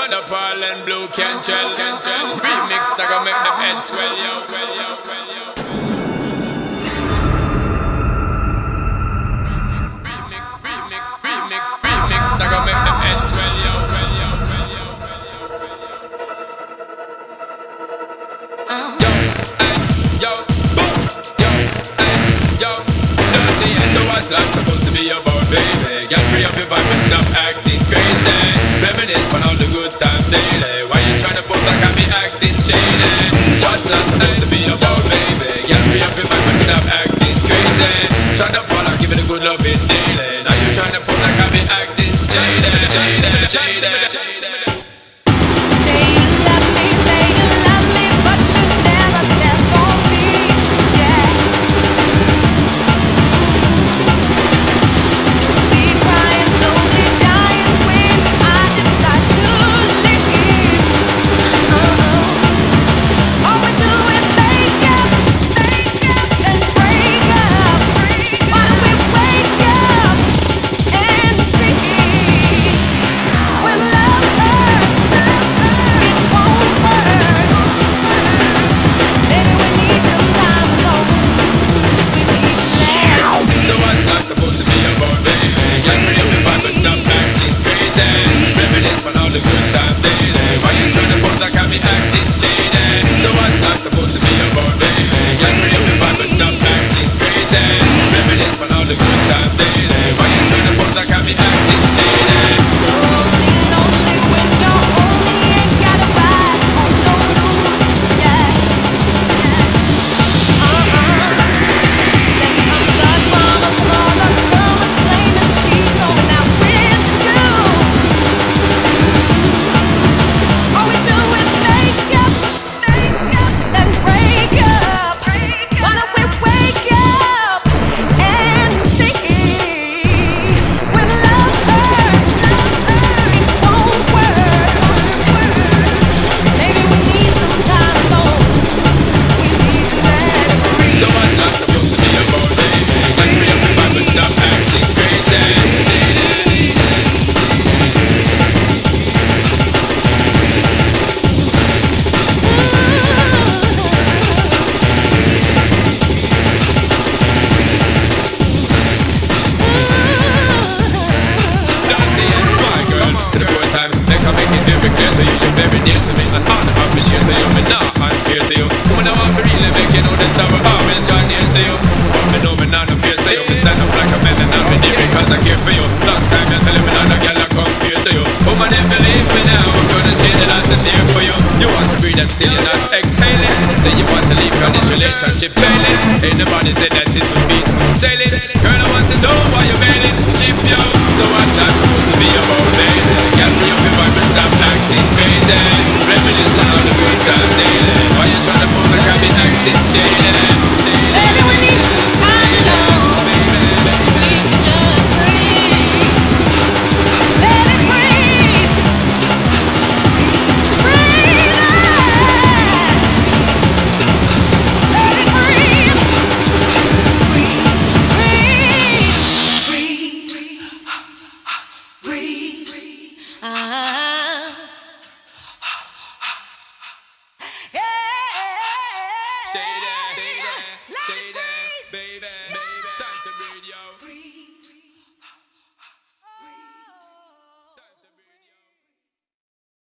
Sean Paul and Blue can tell. Remix, I gonna make them heads swell, yo. Remix, I gonna make them heads swell, yo. So what's life supposed to be about, baby? Get free up your vibe and stop acting crazy. Reminisce on all the good times daily. Why you tryna pose like I be acting shady? What's life supposed to be about, baby? Get free up your vibe and stop acting crazy. Tryna fall out, give it a good loving daily. Now you tryna pose like I be acting shady. Still you're not exhaling. Say you want to leave, cause this relationship failing. Ain't nobody said that it would be sailing. Girl, I want to know why you're bailing. Ship yo. So what's that supposed to be about, baby? Get me up your vibe and stop acting crazy. Reminisce on all the good times daily. Why you tryna pose like I be acting shady? Baby, we need some time alone. We can just breathe. Let it breathe. Breathe.